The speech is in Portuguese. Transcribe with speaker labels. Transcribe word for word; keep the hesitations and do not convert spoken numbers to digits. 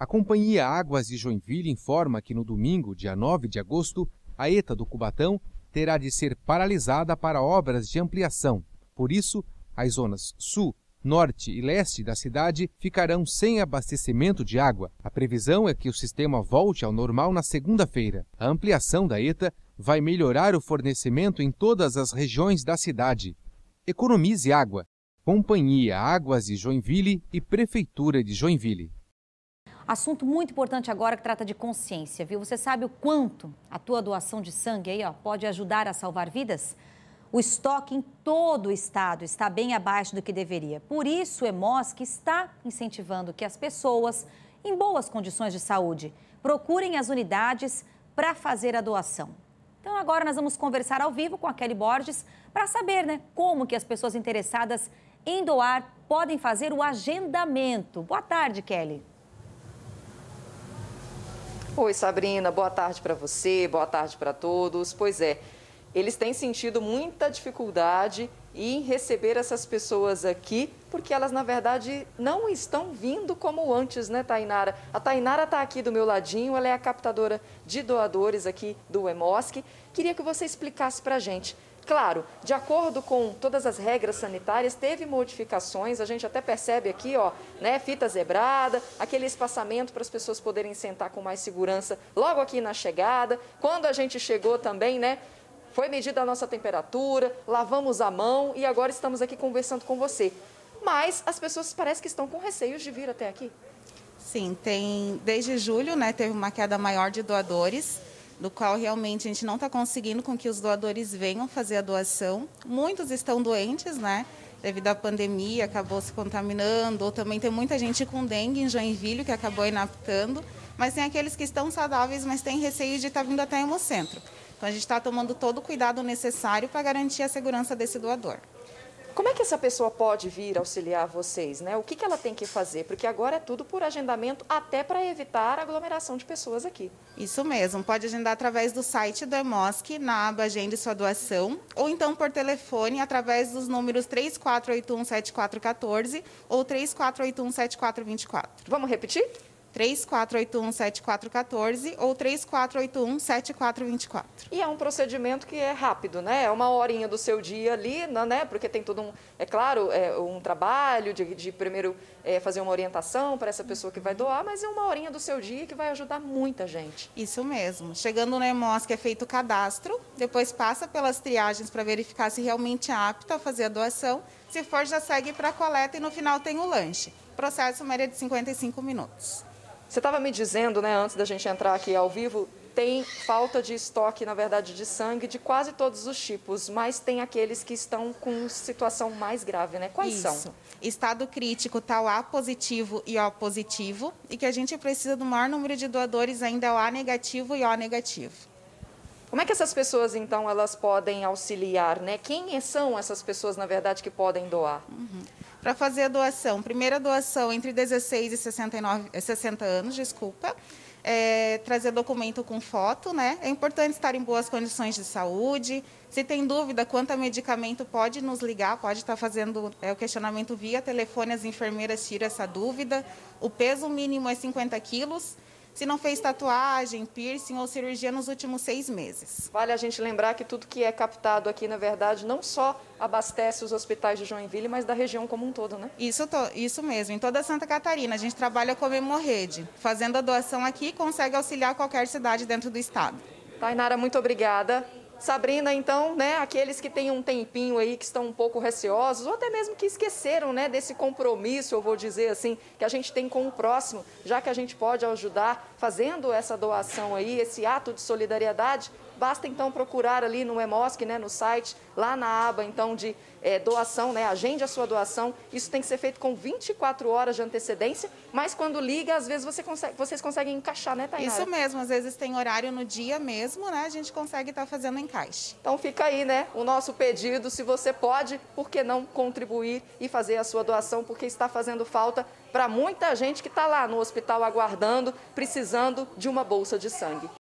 Speaker 1: A Companhia Águas de Joinville informa que no domingo, dia nove de agosto, a ETA do Cubatão terá de ser paralisada para obras de ampliação. Por isso, as zonas sul, norte e leste da cidade ficarão sem abastecimento de água. A previsão é que o sistema volte ao normal na segunda-feira. A ampliação da ETA vai melhorar o fornecimento em todas as regiões da cidade. Economize água. Companhia Águas de Joinville e Prefeitura de Joinville.
Speaker 2: Assunto muito importante agora que trata de consciência, viu? Você sabe o quanto a tua doação de sangue aí, ó, pode ajudar a salvar vidas? O estoque em todo o estado está bem abaixo do que deveria. Por isso, o Hemosc está incentivando que as pessoas em boas condições de saúde procurem as unidades para fazer a doação. Então, agora nós vamos conversar ao vivo com a Kelly Borges para saber, né, como que as pessoas interessadas em doar podem fazer o agendamento. Boa tarde, Kelly.
Speaker 3: Oi, Sabrina, boa tarde para você, boa tarde para todos. Pois é, eles têm sentido muita dificuldade em receber essas pessoas aqui, porque elas, na verdade, não estão vindo como antes, né, Tainara? A Tainara está aqui do meu ladinho, ela é a captadora de doadores aqui do Hemosc. Queria que você explicasse para a gente. Claro, de acordo com todas as regras sanitárias, teve modificações, a gente até percebe aqui, ó, né, fita zebrada, aquele espaçamento para as pessoas poderem sentar com mais segurança logo aqui na chegada. Quando a gente chegou também, né, foi medida a nossa temperatura, lavamos a mão e agora estamos aqui conversando com você. Mas as pessoas parecem que estão com receios de vir até aqui.
Speaker 4: Sim, tem, desde julho, né, teve uma queda maior de doadores, do qual realmente a gente não está conseguindo com que os doadores venham fazer a doação. Muitos estão doentes, né? Devido à pandemia, acabou se contaminando, ou também tem muita gente com dengue em Joinville que acabou inaptando, mas tem aqueles que estão saudáveis, mas têm receio de estar vindo até o Hemocentro. Então a gente está tomando todo o cuidado necessário para garantir a segurança desse doador.
Speaker 3: Como é que essa pessoa pode vir auxiliar vocês, né? O que que ela tem que fazer? Porque agora é tudo por agendamento, até para evitar a aglomeração de pessoas aqui.
Speaker 4: Isso mesmo, pode agendar através do site do Hemosc, na aba Agende Sua Doação, ou então por telefone, através dos números três quatro oito um, sete quatro um quatro ou três quatro oito um, sete quatro dois quatro.
Speaker 3: Vamos repetir?
Speaker 4: três quatro oito um, sete quatro um quatro ou três quatro oito um, sete quatro dois quatro.
Speaker 3: E é um procedimento que é rápido, né? É uma horinha do seu dia ali, né? Porque tem todo um, é claro, é um trabalho de, de primeiro é, fazer uma orientação para essa pessoa que vai doar, mas é uma horinha do seu dia que vai ajudar muita gente.
Speaker 4: Isso mesmo. Chegando no Hemosc é feito o cadastro, depois passa pelas triagens para verificar se realmente é apta a fazer a doação. Se for, já segue para a coleta e no final tem o lanche. Processo média de cinquenta e cinco minutos.
Speaker 3: Você estava me dizendo, né, antes da gente entrar aqui ao vivo, tem falta de estoque, na verdade, de sangue de quase todos os tipos, mas tem aqueles que estão com situação mais grave, né? Quais
Speaker 4: Isso.
Speaker 3: são?
Speaker 4: Estado crítico está o A positivo e O positivo, e que a gente precisa do maior número de doadores ainda é o A negativo e O negativo.
Speaker 3: Como é que essas pessoas, então, elas podem auxiliar, né? Quem são essas pessoas, na verdade, que podem doar?
Speaker 4: Uhum. Para fazer a doação, primeira doação entre dezesseis e sessenta e nove, sessenta anos, desculpa, é, trazer documento com foto, né? É importante estar em boas condições de saúde. Se tem dúvida quanto a medicamento, pode nos ligar, pode estar fazendo é, o questionamento via telefone, as enfermeiras tiram essa dúvida. O peso mínimo é cinquenta quilos. Se não fez tatuagem, piercing ou cirurgia nos últimos seis meses.
Speaker 3: Vale a gente lembrar que tudo que é captado aqui, na verdade, não só abastece os hospitais de Joinville, mas da região como um todo, né?
Speaker 4: Isso, isso mesmo. Em toda Santa Catarina, a gente trabalha como Hemorrede. Fazendo a doação aqui, consegue auxiliar qualquer cidade dentro do estado.
Speaker 3: Tainara, muito obrigada. Sabrina, então, né, aqueles que têm um tempinho aí, que estão um pouco receosos, ou até mesmo que esqueceram, né, desse compromisso, eu vou dizer assim, que a gente tem com o próximo, já que a gente pode ajudar fazendo essa doação aí, esse ato de solidariedade, basta então procurar ali no Hemosc, né, no site, lá na aba então de é, doação, né, agende a sua doação. Isso tem que ser feito com vinte e quatro horas de antecedência, mas quando liga, às vezes você consegue, vocês conseguem encaixar, né, Tainara?
Speaker 4: Isso mesmo, às vezes tem horário no dia mesmo, né, a gente consegue estar fazendo encaixe.
Speaker 3: Então fica aí, né, o nosso pedido, se você pode, por que não contribuir e fazer a sua doação, porque está fazendo falta para muita gente que está lá no hospital aguardando, precisando de uma bolsa de sangue.